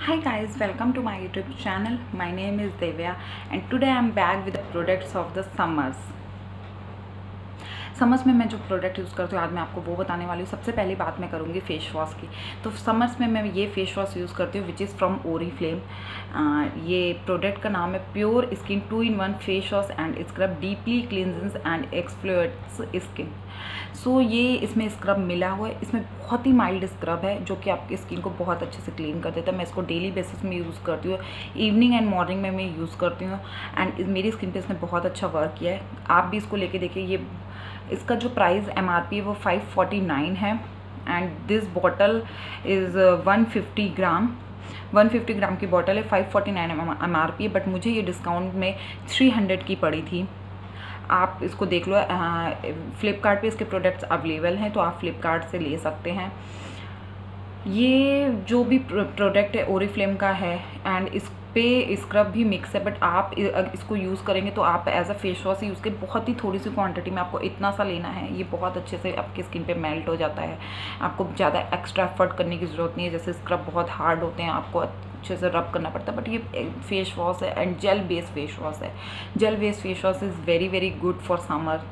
Hi guys, welcome to my YouTube channel. My name is Devya and today I am back with the products of the summers. Summers में मैं जो product use करती हूँ आज मैं आपको वो बताने वाली हूँ। सबसे पहली बात मैं करूँगी फेस वॉश की। तो समर्स में मैं ये फेस वॉश यूज़ करती हूँ विच इज़ फ्रॉम ओरीफ्लेम। ये प्रोडक्ट का नाम है pure skin 2-in-1 face wash and scrub deeply cleanses and exfoliates skin. So ये इसमें स्क्रब मिला हुआ है। इसमें बहुत ही माइल्ड स्क्रब है जो कि आपकी स्किन को बहुत अच्छे से क्लीन कर देता है। मैं इसको डेली बेसिस में यूज़ करती हूँ, इवनिंग एंड मॉर्निंग में मैं यूज़ करती हूँ एंड मेरी स्किन पे इसने बहुत अच्छा वर्क किया है। आप भी इसको लेके देखिए। ये इसका जो प्राइस MRP है वो 549 है and this bottle is 150 gram 150 gram की बॉटल है। 549 MRP है बट मुझे ये डिस्काउंट में 300 की पड़ी थी। आप इसको देख लो, फ्लिपकार्ट पे इसके प्रोडक्ट्स अवेलेबल हैं तो आप फ्लिपकार्ट से ले सकते हैं। ये जो भी प्रोडक्ट है ओरीफ्लेम का है एंड इस पे स्क्रब भी मिक्स है बट आप इसको यूज़ करेंगे तो आप as a face wash use के बहुत ही थोड़ी सी क्वांटिटी में आपको इतना सा लेना है। ये बहुत अच्छे से आपकी स्किन पे मेल्ट हो जाता है। आपको ज़्यादा एक्स्ट्रा एफर्ट करने की ज़रूरत नहीं है। जैसे स्क्रब बहुत हार्ड होते हैं, आपको अच्छे से रब करना पड़ता है बट ये फेस वॉश है and gel based face wash है। Gel based face wash is very very good for summer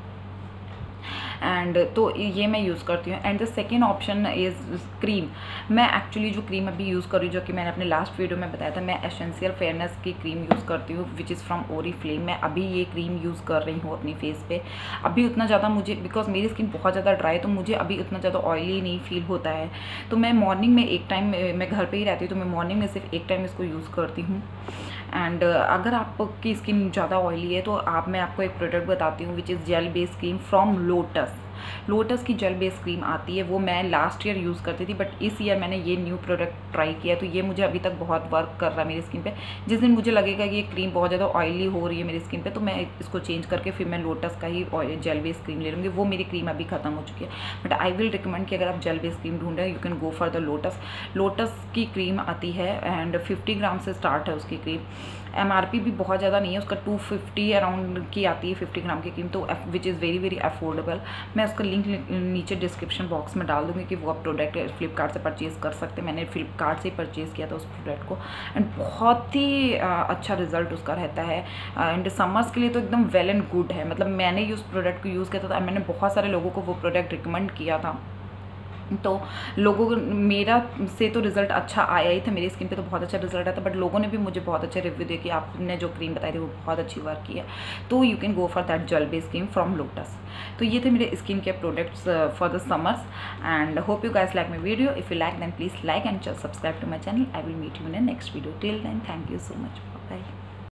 and तो ये मैं यूज़ करती हूँ। And the second option is cream. मैं एक्चुअली जो क्रीम अभी यूज़ कर रही हूँ, जो कि मैंने अपने लास्ट वीडियो में बताया था, मैं एसेंशियल फेयरनेस की क्रीम यूज़ करती हूँ विच इज़ फ्रॉम ओरीफ्लेम। मैं अभी ये क्रीम यूज़ कर रही हूँ अपनी फेस पे। अभी उतना ज़्यादा मुझे, बिकॉज मेरी स्किन बहुत ज़्यादा ड्राई, तो मुझे अभी उतना ज़्यादा ऑयली नहीं फील होता है। तो मैं मॉर्निंग में एक टाइम, मैं घर पर ही रहती हूँ तो मैं मॉर्निंग में सिर्फ एक टाइम इसको यूज़ करती हूँ। एंड अगर आपकी स्किन ज़्यादा ऑयली है तो मैं आपको एक प्रोडक्ट बताती हूँ which is gel based cream from Lotus की जेल बेस्ड क्रीम आती है। वो मैं लास्ट ईयर यूज़ करती थी बट इस ईयर मैंने ये न्यू प्रोडक्ट ट्राई किया तो ये मुझे अभी तक बहुत वर्क कर रहा है मेरी स्किन पे। जिस दिन मुझे लगेगा कि ये क्रीम बहुत ज़्यादा ऑयली हो रही है मेरी स्किन पे तो मैं इसको चेंज करके फिर मैं लोटस का ही जेल बेस्ड क्रीम ले लूँगी। वो मेरी क्रीम अभी खत्म हो चुकी है बट आई विल रिकमेंड कि अगर आप जेल बेस्ड क्रीम ढूंढ रहे हैं you can go for the Lotus की क्रीम आती है एंड 50 ग्राम से स्टार्ट है उसकी क्रीम। MRP भी बहुत ज़्यादा नहीं है उसका, 250 अराउंड की आती है 50 ग्राम की क्रीम, तो which is very very affordable. मैं उसका लिंक नीचे डिस्क्रिप्शन बॉक्स में डाल दूँगी कि वो आप प्रोडक्ट फ्लिपकार्ट से परचेज़ कर सकते हैं। मैंने फ्लिपकार्ट से ही परचेज़ किया था उस प्रोडक्ट को एंड बहुत ही अच्छा रिजल्ट उसका रहता है। एंड समर्स के लिए तो एकदम वेल एंड गुड है। मतलब मैंने उस प्रोडक्ट को यूज़ किया था, मैंने बहुत सारे लोगों को वो प्रोडक्ट रिकमेंड किया था तो लोगों को मेरा से तो रिज़ल्ट अच्छा आया ही था। मेरी स्किन पे तो बहुत अच्छा रिजल्ट आया था बट लोगों ने भी मुझे बहुत अच्छे रिव्यू दिए कि आपने जो क्रीम बताई थी वो बहुत अच्छी वर्क की है। तो you can go for that gel based cream from Lotus. तो ये थे मेरे skin care products for the summers and hope you guys like my video. If you like then please like and subscribe to my channel. I will meet you in next video. Till then thank you so much. Bye.